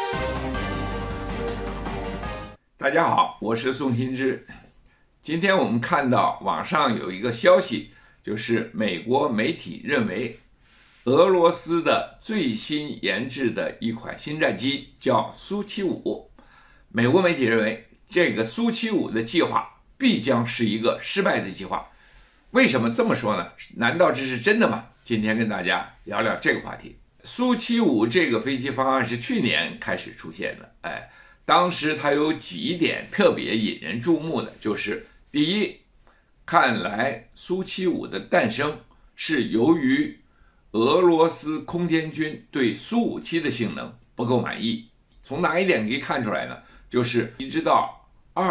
大家好，我是宋新之。今天我们看到网上有一个消息，就是美国媒体认为俄罗斯的最新研制的一款新战机叫苏75。美国媒体认为这个苏75的计划必将是一个失败的计划。为什么这么说呢？难道这是真的吗？今天跟大家聊聊这个话题。苏75这个飞机方案是去年开始出现的，当时它有几点特别引人注目的，就是第一，看来苏75的诞生是由于俄罗斯空天军对苏57的性能不够满意。从哪一点可以看出来呢？就是一直到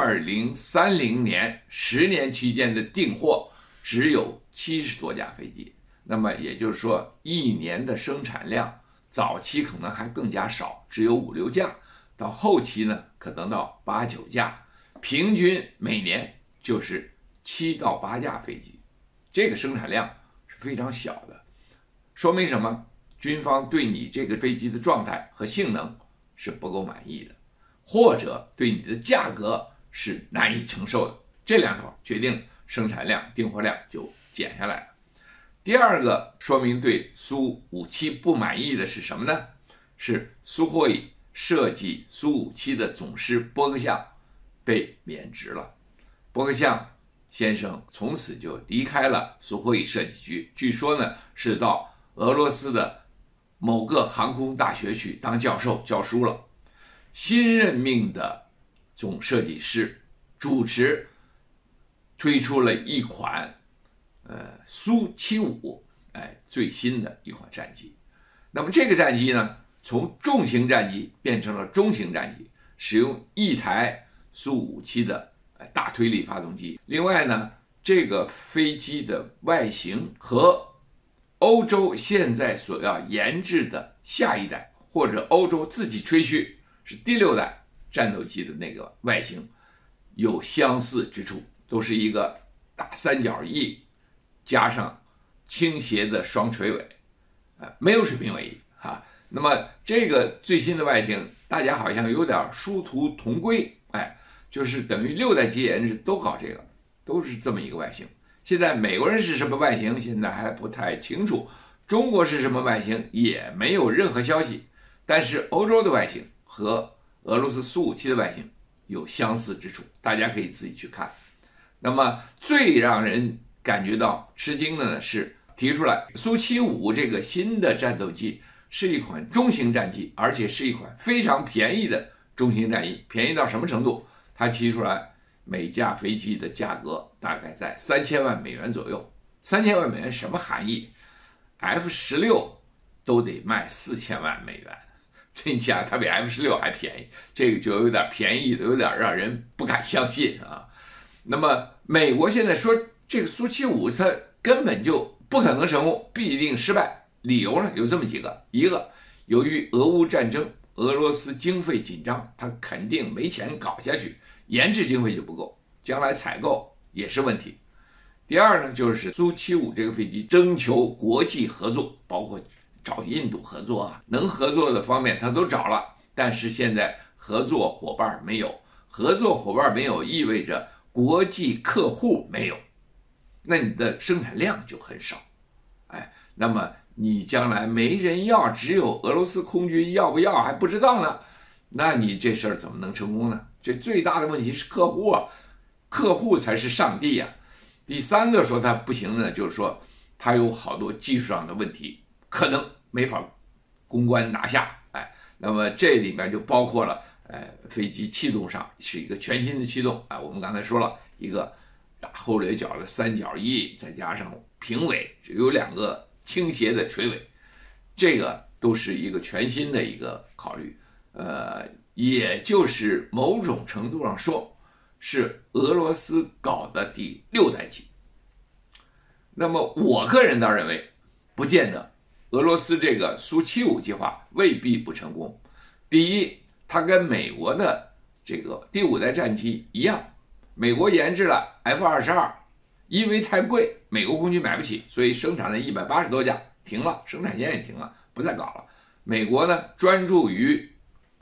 2030年10年期间的订货只有70多架飞机，那么也就是说一年的生产量早期可能还更加少，只有5、6架，到后期呢可能到8、9架，平均每年就是7到8架飞机，这个生产量是非常小的。说明什么？军方对你这个飞机的状态和性能是不够满意的，或者对你的价格是难以承受的，这两头决定生产量、订货量就减下来了。第二个说明对苏57不满意的是什么呢？是苏霍伊设计苏57的总师波克夏被免职了。波克夏先生从此就离开了苏霍伊设计局，据说呢是到俄罗斯的某个航空大学去当教授教书了。新任命的总设计师主持推出了一款苏75，最新的一款战机。那么这个战机呢，从重型战机变成了中型战机，使用一台苏57的大推力发动机。另外呢，这个飞机的外形和欧洲现在所要研制的下一代，或者欧洲自己吹嘘是第6代战斗机的那个外形有相似之处，都是一个大三角翼加上倾斜的双垂尾，没有水平尾翼哈。那么这个最新的外形，大家好像有点殊途同归，就是等于6代机研制都搞这个，都是这么一个外形。现在美国人是什么外形，现在还不太清楚，中国是什么外形也没有任何消息。但是欧洲的外形和俄罗斯苏57的外形有相似之处，大家可以自己去看。那么最让人感觉到吃惊的呢，是提出来苏75这个新的战斗机是一款中型战机，而且是一款非常便宜的中型战机。便宜到什么程度？他提出来每架飞机的价格大概在3000万美元左右。3000万美元什么含义？ F16 都得卖4000万美元，这下它比 F16 还便宜，这个就有点便宜的，有点让人不敢相信啊。那么美国现在说这个苏75它根本就不可能成功，必定失败。理由呢有这么几个：一个，由于俄乌战争，俄罗斯经费紧张，它肯定没钱搞下去，研制经费就不够，将来采购也是问题。第二呢，就是苏75这个飞机征求国际合作，包括找印度合作啊，能合作的方面他都找了，但是现在合作伙伴没有，合作伙伴没有意味着国际客户没有，那你的生产量就很少，那么你将来没人要，只有俄罗斯空军要不要还不知道呢，那你这事儿怎么能成功呢？这最大的问题是客户啊，客户才是上帝啊。第三个说他不行呢，就是说他有好多技术上的问题，可能没法攻关拿下，那么这里面就包括了飞机气动上是一个全新的气动，我们刚才说了一个大后掠角的三角翼，再加上平尾，只有2个倾斜的垂尾，这个都是一个全新的一个考虑，也就是某种程度上说是俄罗斯搞的第6代机。那么我个人倒认为不见得，俄罗斯这个苏75计划未必不成功。第一，它跟美国的这个第5代战机一样，美国研制了 F-22，因为太贵，美国空军买不起，所以生产了180多架，停了，生产线也停了，不再搞了。美国呢专注于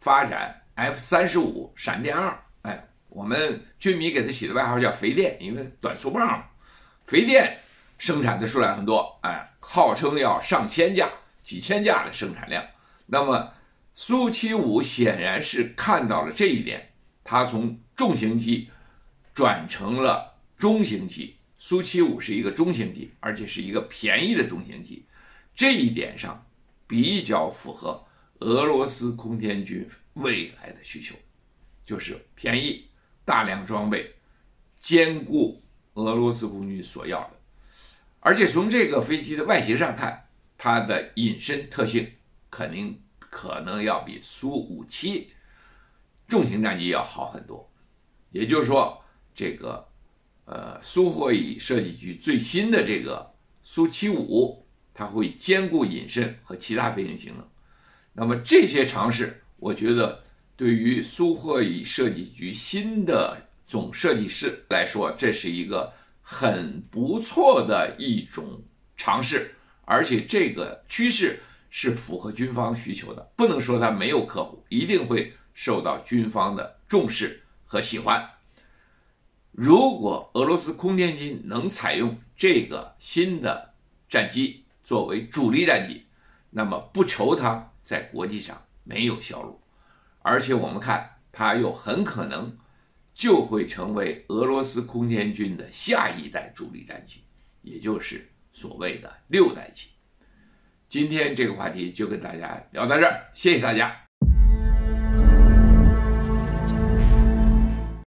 发展 F-35闪电2，我们军迷给它起的外号叫肥电，因为短速棒嘛。肥电生产的数量很多，号称要上千架、几千架的生产量。那么苏75显然是看到了这一点，它从重型机转成了中型机。苏75是一个中型机，而且是一个便宜的中型机，这一点上比较符合俄罗斯空天军未来的需求，就是便宜、大量装备，兼顾俄罗斯空军所要的。而且从这个飞机的外形上看，它的隐身特性可能要比苏57重型战机要好很多。也就是说，这个苏霍伊设计局最新的这个苏75，它会兼顾隐身和其他飞行性能。那么这些尝试，我觉得对于苏霍伊设计局新的总设计师来说，这是一个很不错的一种尝试，而且这个趋势是符合军方需求的，不能说它没有客户，一定会受到军方的重视和喜欢。如果俄罗斯空天军能采用这个新的战机作为主力战机，那么不愁它在国际上没有销路，而且我们看它又很可能就会成为俄罗斯空天军的下一代主力战机，也就是所谓的6代机。今天这个话题就跟大家聊到这儿，谢谢大家。